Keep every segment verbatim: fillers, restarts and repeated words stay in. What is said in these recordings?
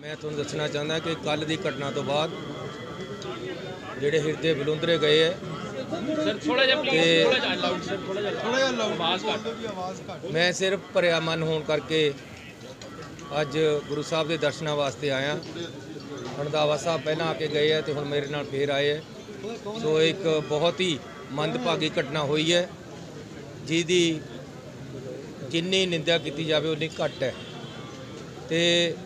मैं तुहानूं दसना चाहता कि कल की घटना तो बाद ਜਿਹੜੇ ਹਿਰਦੇ ਬਲੁੰਦਰੇ ਗਏ ਹੈ ਸਰ ਥੋੜਾ ਜਿਹਾ ਪਲੀਜ਼ ਥੋੜਾ ਜਿਹਾ ਲਾਊਡ ਸਰ ਥੋੜਾ ਜਿਹਾ ਥੋੜਾ ਜਿਹਾ ਲਾਊਡ ਆਵਾਜ਼ ਘੱਟ ਮੈਂ ਸਿਰਫ ਭਰਿਆ ਮਨ ਹੋਣ ਕਰਕੇ ਅੱਜ ਗੁਰੂ ਸਾਹਿਬ ਦੇ ਦਰਸ਼ਨਾਂ ਵਾਸਤੇ ਆਇਆ। ਰੰਧਾਵਾ ਸਾਹਿਬ ਪਹਿਲਾਂ ਆ ਕੇ ਗਏ ਹੈ ਤੇ ਹੁਣ ਮੇਰੇ ਨਾਲ ਫੇਰ ਆਏ ਹੈ। ਸੋ ਇੱਕ ਬਹੁਤ ਹੀ ਮੰਦਭਾਗੀ ਘਟਨਾ ਹੋਈ ਹੈ ਜਿਹਦੀ ਜਿੰਨੀ ਨਿੰਦਿਆ ਕੀਤੀ ਜਾਵੇ ਉਨੀ ਘੱਟ ਹੈ ਤੇ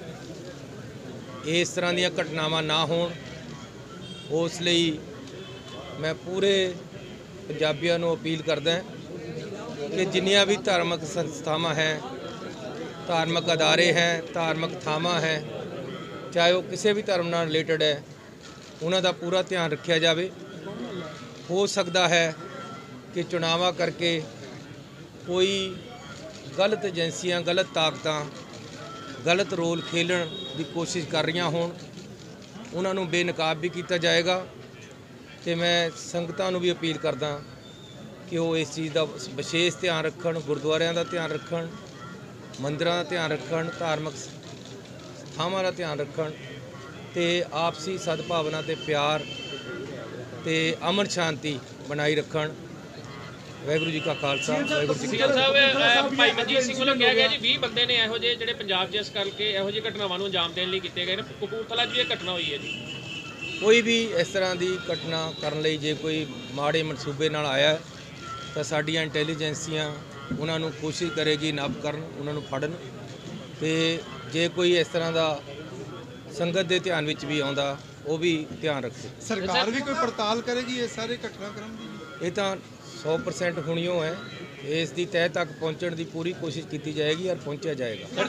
ਇਸ ਤਰ੍ਹਾਂ ਦੀਆਂ ਘਟਨਾਵਾਂ ਨਾ ਹੋਣ ਉਸ ਲਈ मैं पूरे पंजाबियों को अपील करदा कि जिन्नियां भी धार्मिक संस्थावां हैं, धार्मिक अदारे हैं, धार्मिक थावां हैं, चाहे वो किसी भी धर्म नाल रिलेटेड है, उन्हां दा पूरा ध्यान रखा जाए। हो सकता है कि चुनावां करके कोई गलत एजेंसियां, गलत ताकतां गलत रोल खेलन की कोशिश कर रही होण, उन्हां नूं बेनकाब भी किया जाएगा। तो मैं संगतां नूं भी अपील करदा कि वो इस चीज़ का विशेष ध्यान रखण, गुरुद्वारियां का ध्यान रखण, मंदिरां का ध्यान रखण, धार्मिक थावां का ध्यान रखण ते आपसी सद्भावना ते प्यार ते अमन शांति बनाई रखण। वाहिगुरू जी का खालसा, वाहिगुरू जी की फतेह। भाई मनजीत सिंह वालों कहा गया जी बीस बंदे ने इहो ਜਿਹੇ ਜਿਹੜੇ पंजाब जिस करके इहो ਜਿਹੀ घटनावां ਨੂੰ अंजाम देने लिए कीते गए ने। कपूरथला जी ये घटना हुई है जी। कोई भी इस तरह की घटना करने लई जे कोई माड़े मनसूबे नाल आया तो साडियां इंटैलीजेंसियां उन्होंने कोशिश करेगी नप करन, उन्होंने फड़न ते जे कोई इस तरह का संगत के ध्यान विच भी आउंदा वो भी ध्यान रखे। सरकार भी कोई पड़ताल करेगी ये सारे घटनाक्रम की? ये तो सौ परसेंट हुणियों है, इस दी तह तक पहुँचने की पूरी कोशिश की जाएगी और पहुँचा जाएगा।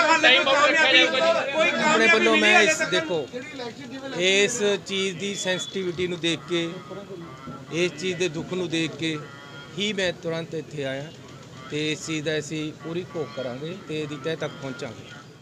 अपने वालों मैं इस देखो इस चीज़ की सेंसिटिविटी नूं देख के, इस चीज़ के दुख नूं देख के ही मैं तुरंत इत्थे आया तो इस चीज़ का असीं पूरी घोख करांगे ते इहदी तह तक पहुँचांगे।